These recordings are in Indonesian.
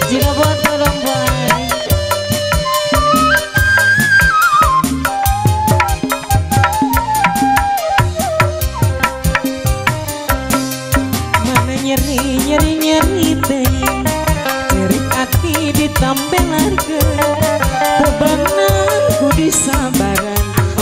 Jika buat perempuan mana nyeri teh nyeri hati ditampelarkeun bebananku disabaran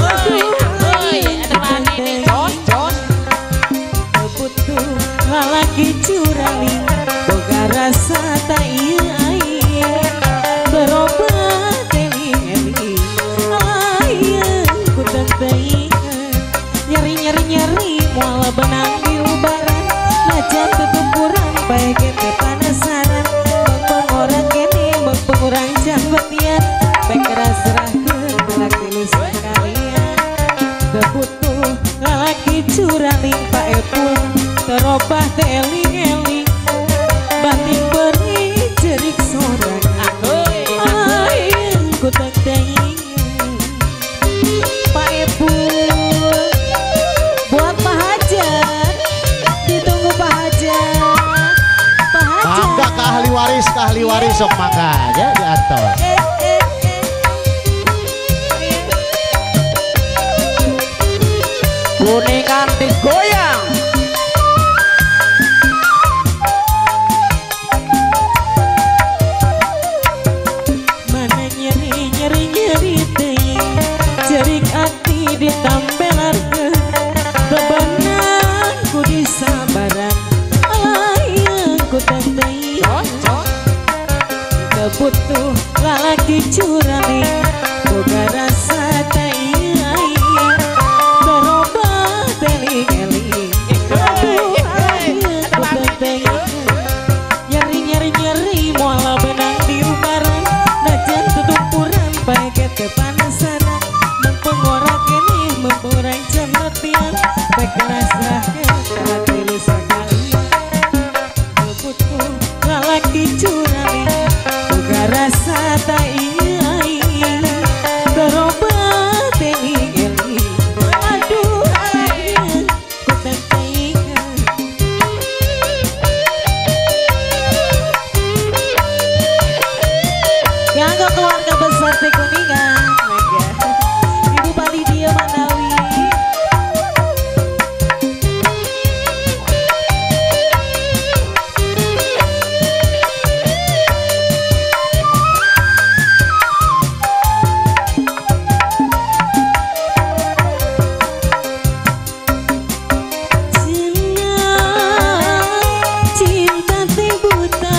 lalaki curaling boga rasa tak iya berobat eling-eling ayang ku tenteingan nyeri mual benang di lubaran najan ketumpuran baik ente panasaran mengpengorang kene mengpengurang jambetian baik kerasrah kelak tilus sekalian kebutuh lalaki curaling pak epun terobah teling-eling batin beri jerik sorang ayang ku tenteingan Pak Epu buat Pak Hajar ditunggu Pak Hajar mangga ke ahli waris sok mangga ya diatur kuningan digoyang jerik hati ditampelarkeun bebananku disabaran ayang ku tenteingan kebutuh lalaki curaling boga rasa tak iya berobat eling-eling aduh ayang ku tenteingan nyeri mual benang di ubaran najan tutupuran baik ete panasaran mengpengorang kene mengpengorang jambetian baik kerasrah kelak tilus sekalian kebutuh lalaki curaling boga rasa tak iya berobat eling-eling aduh ayang ku tenteingan yang keluarga besar Teh Kuningan Ibu Palidia Manawi cinta teh buta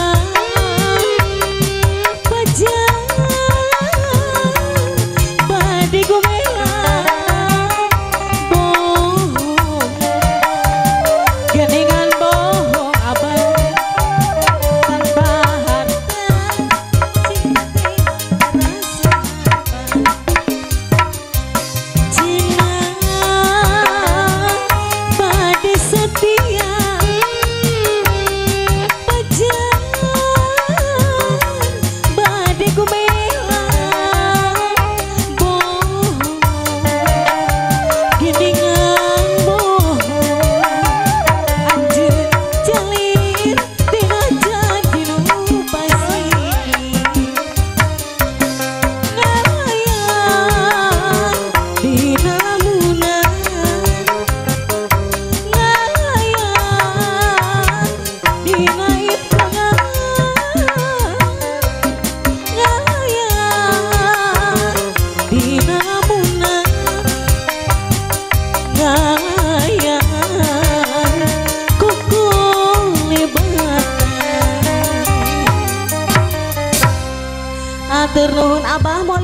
Atur nuhun Abah